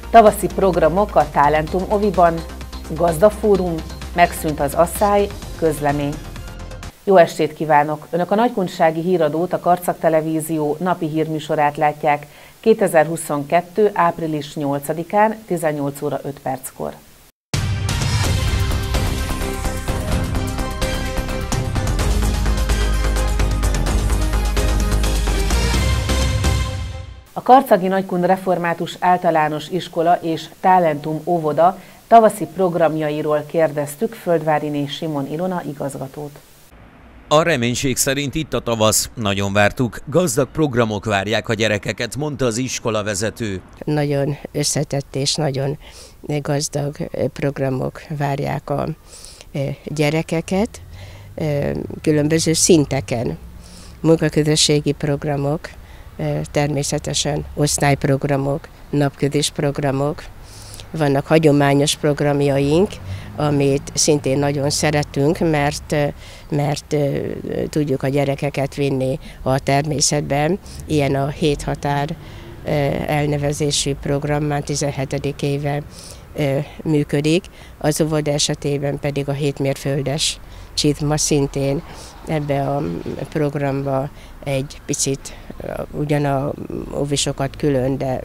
Tavaszi programok a Talentum Oviban, Gazdafórum, megszűnt az asszály, közlemény. Jó estét kívánok! Önök a Nagykunsági Híradót, a Karcag Televízió napi hírműsorát látják 2022. április 8-án 18 óra 5 perckor. A Karcagi Nagykun Református Általános Iskola és Talentum Óvoda tavaszi programjairól kérdeztük Földváriné Simon Ilona igazgatót. A reménység szerint itt a tavasz. Nagyon vártuk. Gazdag programok várják a gyerekeket, mondta az iskolavezető. Nagyon összetett és nagyon gazdag programok várják a gyerekeket, különböző szinteken. Munkaközösségi programok, természetesen osztályprogramok, napközis programok. Vannak hagyományos programjaink, amit szintén nagyon szeretünk, mert tudjuk a gyerekeket vinni a természetben. Ilyen a Hét Határ elnevezésű program már 17. éve működik, az óvoda esetében pedig a 7 mérföldes csizma szintén ebbe a programba egy picit ugyan a óvisokat külön, de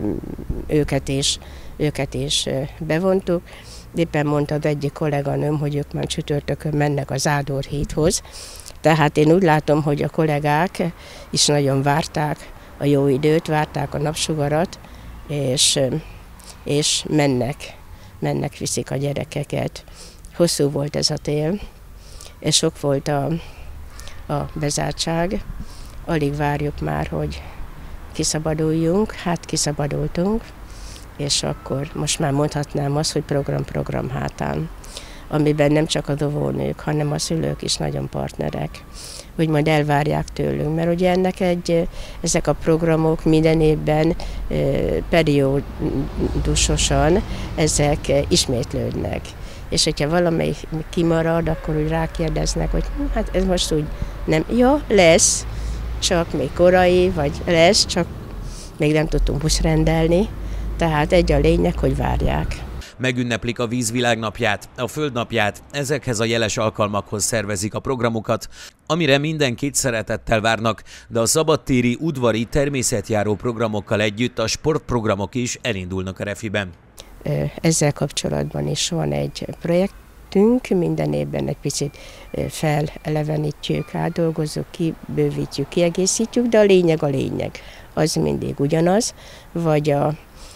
őket is bevontuk. Éppen mondta az egyik kolléganőm, hogy ők már csütörtökön mennek az Ádor hídhoz. Tehát én úgy látom, hogy a kollégák is nagyon várták a jó időt, várták a napsugarat, és mennek, viszik a gyerekeket. Hosszú volt ez a tél, és sok volt a bezártság. Alig várjuk már, hogy kiszabaduljunk. Hát kiszabadultunk, és akkor most már mondhatnám azt, hogy program hátán, amiben nem csak a óvónők, hanem a szülők is nagyon partnerek, hogy majd elvárják tőlünk, mert ugye ezek a programok minden évben periódusosan ezek ismétlődnek. És hogyha valamelyik kimarad, akkor úgy rákérdeznek, hogy hát ez most úgy nem, lesz, csak még korai, vagy lesz, csak még nem tudtunk buszrendelni. Tehát egy a lényeg, hogy várják. Megünneplik a vízvilágnapját, a földnapját, ezekhez a jeles alkalmakhoz szervezik a programokat, amire mindenkit szeretettel várnak, de a szabadtéri, udvari, természetjáró programokkal együtt a sportprogramok is elindulnak a Refiben. Ezzel kapcsolatban is van egy projektünk, minden évben egy picit felelevenítjük, átdolgozzuk, kibővítjük, kiegészítjük, de a lényeg, az mindig ugyanaz, vagy a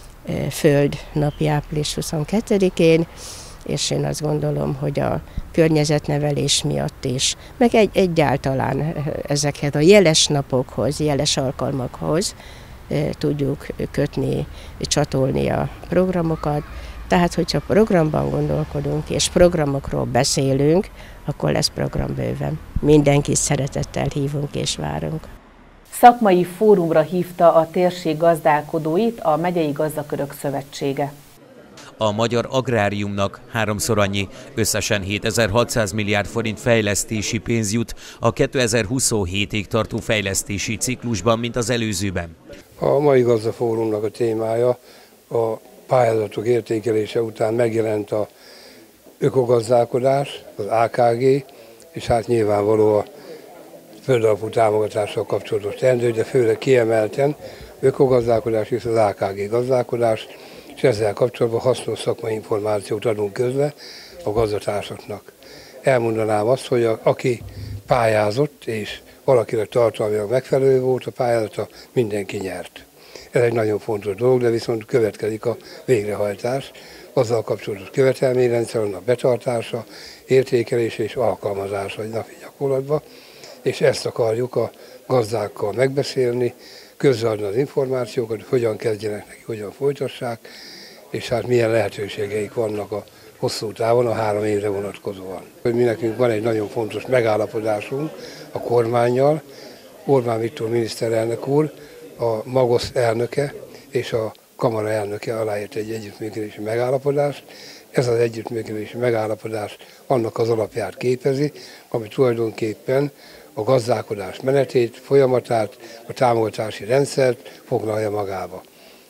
Föld napi április 22-én, és én azt gondolom, hogy a környezetnevelés miatt is, meg egyáltalán ezekhez a jeles napokhoz, jeles alkalmakhoz tudjuk kötni, csatolni a programokat. Tehát, hogyha programban gondolkodunk és programokról beszélünk, akkor lesz program bőven. Mindenkit szeretettel hívunk és várunk. Szakmai fórumra hívta a térség gazdálkodóit a Megyei Gazdakörök Szövetsége. A magyar agráriumnak 3-szor annyi, összesen 7600 milliárd forint fejlesztési pénz jut a 2027-ig tartó fejlesztési ciklusban, mint az előzőben. A mai gazdafórumnak a témája a pályázatok értékelése után megjelent a ökogazdálkodás, az AKG, és hát nyilvánvaló a földalapú támogatással kapcsolatos teendő, de főleg kiemelten ökogazdálkodás és az AKG gazdálkodás, és ezzel kapcsolatban hasznos szakmai információt adunk közre a gazdatársaknak. Elmondanám azt, hogy aki pályázott, és valakinek tartalmilag megfelelő volt a pályázata, mindenki nyert. Ez egy nagyon fontos dolog, de viszont következik a végrehajtás, azzal kapcsolatos követelményrendszer, annak betartása, értékelése és alkalmazása egy napi gyakorlatban, és ezt akarjuk a gazdákkal megbeszélni, közreadni az információkat, hogy hogyan kezdjenek neki, hogyan folytassák, és hát milyen lehetőségeik vannak a hosszú távon, a 3 évre vonatkozóan. Mi nekünk van egy nagyon fontos megállapodásunk a kormánnyal, Orbán Viktor miniszterelnök úr, a MAGOSZ elnöke és a kamara elnöke aláírt egy együttműködési megállapodást. Ez az együttműködési megállapodás annak az alapját képezi, ami tulajdonképpen a gazdálkodás menetét, folyamatát, a támogatási rendszert foglalja magába.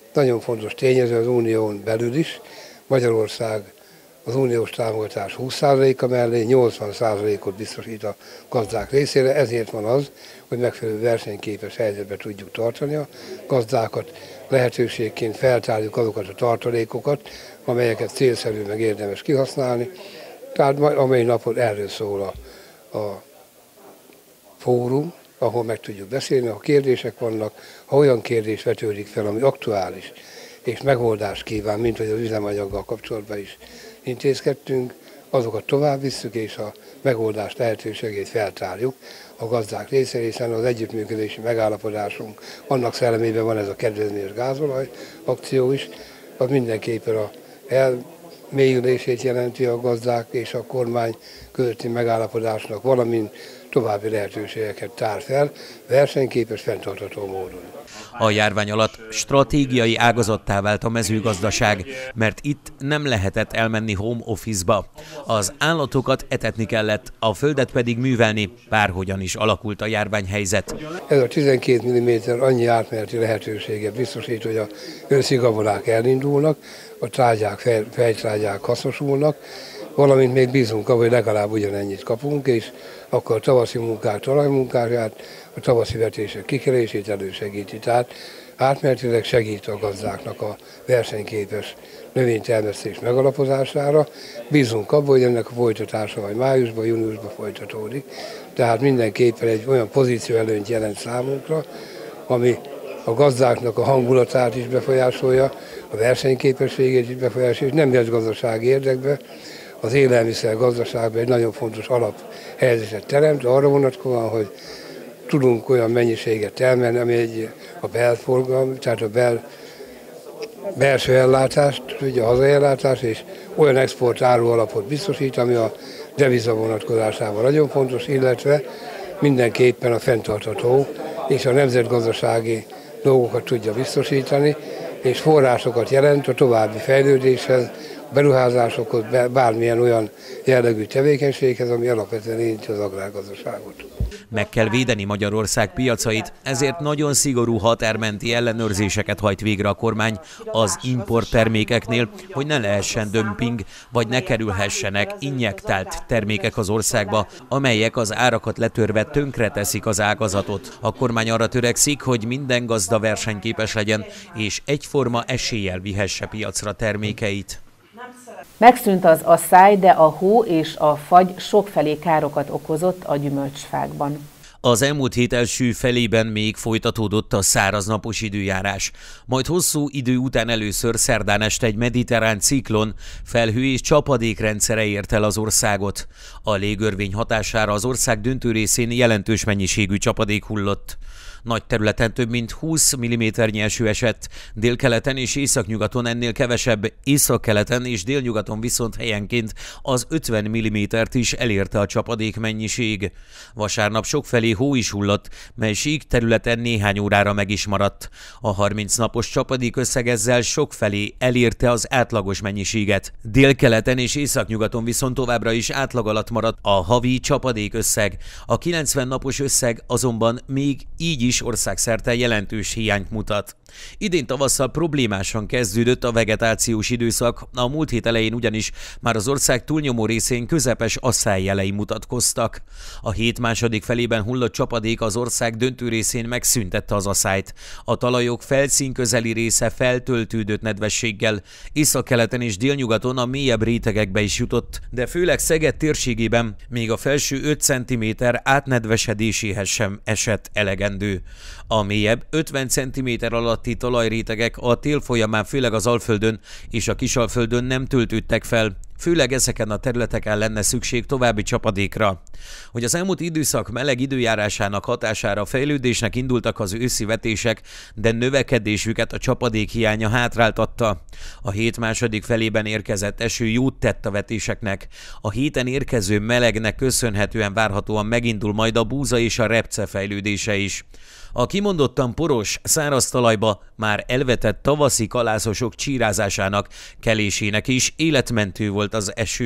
nagyon fontos tényező az unión belül is. Magyarország az uniós támogatás 20%-a mellé 80%-ot biztosít a gazdák részére, ezért van az, hogy megfelelő versenyképes helyzetbe tudjuk tartani a gazdákat, lehetőségként feltárjuk azokat a tartalékokat, amelyeket célszerű meg érdemes kihasználni. Tehát a mai napon erről szól a fórum, ahol meg tudjuk beszélni, ha kérdések vannak, ha olyan kérdés vetődik fel, ami aktuális és megoldást kíván, mint hogy az üzemanyaggal kapcsolatban is intézkedtünk, azokat tovább visszük, és a megoldás lehetőségét feltárjuk a gazdák részére, hiszen az együttműködési megállapodásunk, annak szellemében van ez a kedvezményes gázolaj akció is, az mindenképpen a elmélyülését jelenti a gazdák és a kormány közötti megállapodásnak, valamint további lehetőségeket tár fel, versenyképes, fenntartható módon. A járvány alatt stratégiai ágazattá vált a mezőgazdaság, mert itt nem lehetett elmenni home office-ba. Az állatokat etetni kellett, a földet pedig művelni, bárhogyan is alakult a járványhelyzet. Ez a 12 mm annyi átmeneti lehetőséget biztosít, hogy a őszi gabonák elindulnak, a trágyák, fejtrágyák hasznosulnak, valamint még bízunk abban, hogy legalább ugyanennyit kapunk, és akkor a tavaszi munkák talajmunkáját, a tavaszi vetések kikelését elősegíti. Tehát átmenetileg segít a gazdáknak a versenyképes növénytermesztés megalapozására. Bízunk abban, hogy ennek a folytatása vagy májusban, júniusban folytatódik. Tehát mindenképpen egy olyan pozícióelőnyt jelent számunkra, ami a gazdáknak a hangulatát is befolyásolja, a versenyképességét is befolyásolja, és nem gazdasági érdekbe, az élelmiszer gazdaságban egy nagyon fontos alaphelyzetet teremt, arra vonatkozóan, hogy tudunk olyan mennyiséget termelni, ami a belforgalom, tehát a belső ellátást, ugye a hazai ellátást, és olyan exportáru alapot biztosít, ami a deviza vonatkozásában nagyon fontos, illetve mindenképpen a fenntartható és a nemzetgazdasági dolgokat tudja biztosítani, és forrásokat jelent a további fejlődéshez, beruházásokhoz, bármilyen olyan jellegű tevékenységhez, ami alapvetően érinti az agrárgazdaságot. Meg kell védeni Magyarország piacait, ezért nagyon szigorú határmenti ellenőrzéseket hajt végre a kormány az importtermékeknél, hogy ne lehessen dömping, vagy ne kerülhessenek injektált termékek az országba, amelyek az árakat letörve tönkreteszik az ágazatot. A kormány arra törekszik, hogy minden gazda versenyképes legyen, és egyforma eséllyel vihesse piacra termékeit. Megszűnt az asszály, de a hó és a fagy sokfelé károkat okozott a gyümölcsfákban. Az elmúlt hét első felében még folytatódott a száraznapos időjárás. Majd hosszú idő után először szerdán este egy mediterrán ciklon, felhő és csapadékrendszere ért el az országot. A légörvény hatására az ország döntő részén jelentős mennyiségű csapadék hullott. Nagy területen több mint 20 mm-nyi eső esett, délkeleten és északnyugaton ennél kevesebb, északkeleten és délnyugaton viszont helyenként az 50 mm-t is elérte a csapadék mennyiség. Vasárnap sokfelé hó is hullott, mely sík területen néhány órára meg is maradt. A 30 napos csapadék összeg ezzel sokfelé elérte az átlagos mennyiséget. Délkeleten és északnyugaton viszont továbbra is átlag alatt maradt a havi csapadék összeg. A 90 napos összeg azonban még így is országszerte jelentős hiányt mutat. Idén tavasszal problémásan kezdődött a vegetációs időszak, a múlt hét elején ugyanis már az ország túlnyomó részén közepes asszály jelei mutatkoztak. A hét második felében hullott csapadék az ország döntő részén megszüntette az asszályt. A talajok felszínközeli része feltöltődött nedvességgel, északkeleten és délnyugaton a mélyebb rétegekbe is jutott, de főleg Szeged térségében még a felső 5 cm átnedvesedéséhez sem esett elegendő. A mélyebb 50 cm alatti talajrétegek a tél folyamán főleg az Alföldön és a Kisalföldön nem töltődtek fel, főleg ezeken a területeken lenne szükség további csapadékra. Hogy az elmúlt időszak meleg időjárásának hatására fejlődésnek indultak az őszi vetések, de növekedésüket a csapadék hiánya hátráltatta. A hét második felében érkezett eső jót tett a vetéseknek. A héten érkező melegnek köszönhetően várhatóan megindul majd a búza és a repce fejlődése is. A kimondottan poros, száraz talajba már elvetett tavaszi kalászosok csírázásának, kelésének is életmentő volt az eső.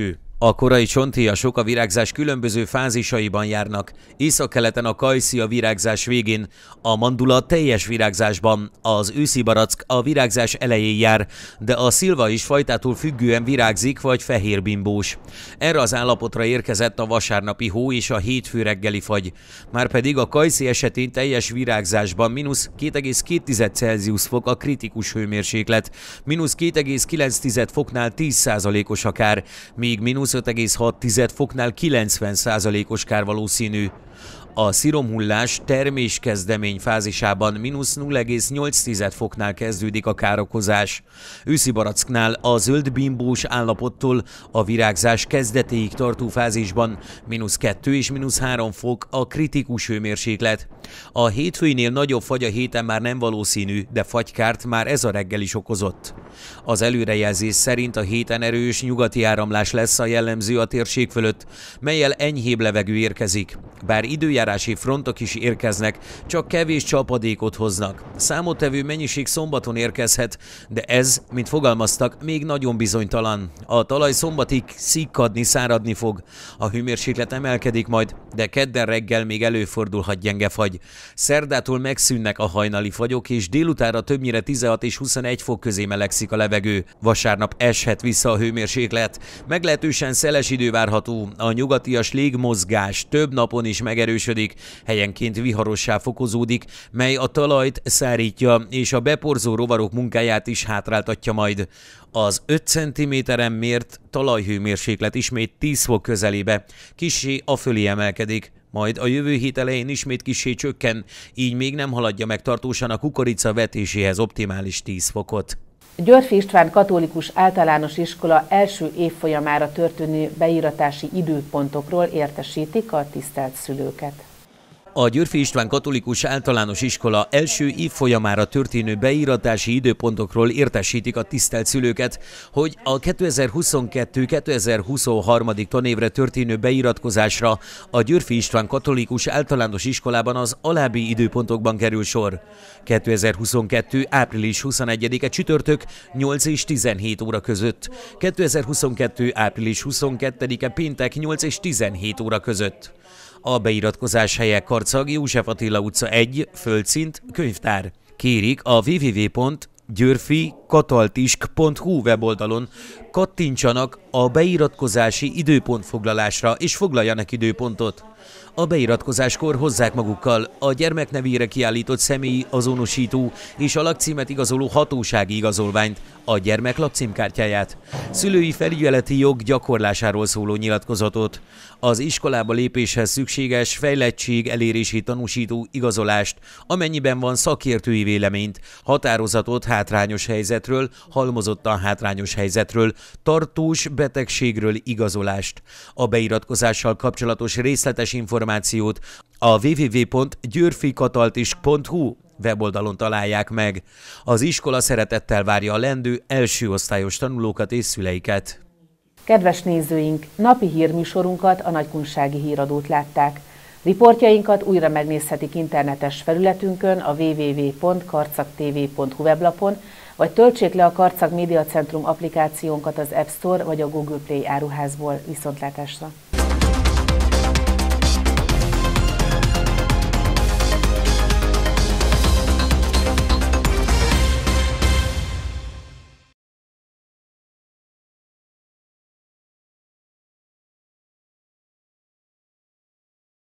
A korai csonthéjasok a virágzás különböző fázisaiban járnak. Északkeleten a kajszi a virágzás végén, a mandula teljes virágzásban, az őszi barack a virágzás elején jár, de a szilva is fajtától függően virágzik vagy fehérbimbós. Erre az állapotra érkezett a vasárnapi hó és a hétfő reggeli fagy. Márpedig a kajszi esetén teljes virágzásban -2,2 Celsius fok a kritikus hőmérséklet, -2,9 foknál 10%-os a kár, míg -5,6 foknál 90%-os kár valószínű. A sziromhullás terméskezdemény fázisában -0,8 foknál kezdődik a károkozás. Őszi baracknál a zöld bimbós állapottól a virágzás kezdetéig tartó fázisban -2 és -3 fok a kritikus hőmérséklet. A hétfőinél nagyobb fagy a héten már nem valószínű, de fagykárt már ez a reggel is okozott. Az előrejelzés szerint a héten erős nyugati áramlás lesz a jellemző a térség fölött, mellyel enyhébb levegő érkezik. Bár időjárási frontok is érkeznek, csak kevés csapadékot hoznak. Számottevő mennyiség szombaton érkezhet, de ez, mint fogalmaztak, még nagyon bizonytalan. A talaj szombatig szikkadni, száradni fog. A hőmérséklet emelkedik majd, de kedden reggel még előfordulhat gyenge fagy. Szerdától megszűnnek a hajnali fagyok, és délutánra többnyire 16 és 21 fok közé melegszik a levegő. Vasárnap eshet vissza a hőmérséklet. Meglehetősen szeles idő várható. A nyugatias légmozgás több napon is megerősödik, helyenként viharossá fokozódik, mely a talajt szárítja, és a beporzó rovarok munkáját is hátráltatja majd. Az 5 cm-en mért talajhőmérséklet ismét 10 fok közelébe, kissé afölé emelkedik, majd a jövő hét elején ismét kissé csökken, így még nem haladja meg tartósan a kukorica vetéséhez optimális 10 fokot. Györffy István Katolikus Általános Iskola első évfolyamára történő beíratási időpontokról értesítik a tisztelt szülőket. A Györffy István Katolikus Általános Iskola első évfolyamára történő beíratási időpontokról értesítik a tisztelt szülőket, hogy a 2022-2023. Tanévre történő beiratkozásra a Györffy István Katolikus Általános Iskolában az alábbi időpontokban kerül sor. 2022. április 21-e csütörtök 8 és 17 óra között, 2022. április 22-e péntek 8 és 17 óra között. A beiratkozás helye Karcag, József Attila utca 1, földszint, könyvtár. Kérik a www.györfykataltisk.hu weboldalon kattintsanak a beiratkozási időpontfoglalásra és foglaljanak időpontot. A beiratkozáskor hozzák magukkal a gyermek nevére kiállított személyi azonosító és a lakcímet igazoló hatósági igazolványt, a gyermek lakcímkártyáját, szülői felügyeleti jog gyakorlásáról szóló nyilatkozatot, az iskolába lépéshez szükséges fejlettség elérési tanúsító igazolást, amennyiben van szakértői véleményt, határozatot hátrányos helyzetről, halmozottan hátrányos helyzetről, tartós betegségről igazolást. A beiratkozással kapcsolatos részletes információt a www.györfykataltisk.hu weboldalon találják meg. Az iskola szeretettel várja a lendő első osztályos tanulókat és szüleiket. Kedves nézőink, napi hírműsorunkat, a Nagykunsági Híradót látták. Riportjainkat újra megnézhetik internetes felületünkön, a www.karcagtv.hu weblapon, vagy töltsék le a Karcag Média Centrum applikációnkat az App Store vagy a Google Play áruházból. Viszontlátásra!